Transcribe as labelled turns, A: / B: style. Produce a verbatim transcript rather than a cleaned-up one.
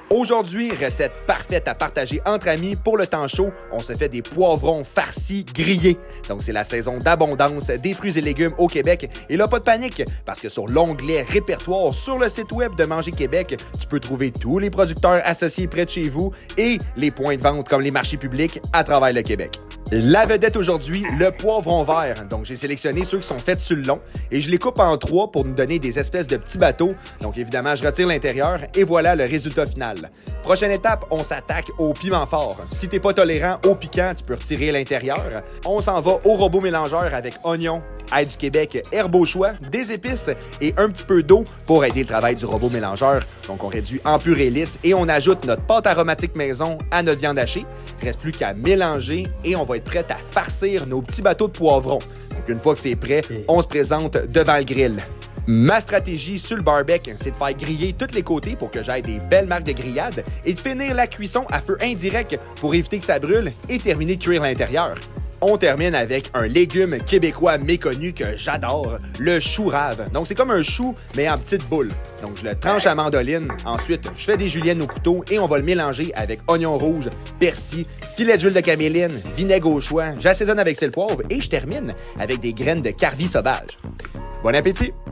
A: Aujourd'hui, recette parfaite à partager entre amis pour le temps chaud. On se fait des poivrons farcis grillés. Donc, c'est la saison d'abondance des fruits et légumes au Québec. Et là, pas de panique, parce que sur l'onglet répertoire sur le site web de Manger Québec, tu peux trouver tous les producteurs associés près de chez vous et les points de vente comme les marchés publics à travers le Québec. La vedette aujourd'hui, le poivron vert. Donc, j'ai sélectionné ceux qui sont faits sur le long et je les coupe en trois pour nous donner des espèces de petits bateaux. Donc, évidemment, je retire l'intérieur et voilà le résultat final. Prochaine étape, on s'attaque au piment fort. Si t'es pas tolérant au piquant, tu peux retirer l'intérieur. On s'en va au robot mélangeur avec oignons, ail du Québec, herbe au choix, des épices et un petit peu d'eau pour aider le travail du robot mélangeur. Donc, on réduit en purée lisse et on ajoute notre pâte aromatique maison à notre viande hachée. Reste plus qu'à mélanger et on va être prêt à farcir nos petits bateaux de poivrons. Donc, une fois que c'est prêt, on se présente devant le grill. Ma stratégie sur le barbecue, c'est de faire griller tous les côtés pour que j'aille des belles marques de grillade et de finir la cuisson à feu indirect pour éviter que ça brûle et terminer de cuire l'intérieur. On termine avec un légume québécois méconnu que j'adore, le chou rave. Donc, c'est comme un chou, mais en petite boule. Donc, je le tranche à mandoline. Ensuite, je fais des juliennes au couteau et on va le mélanger avec oignon rouge, persil, filet d'huile de caméline, vinaigre au choix. J'assaisonne avec sel poivre et je termine avec des graines de carvi sauvage. Bon appétit!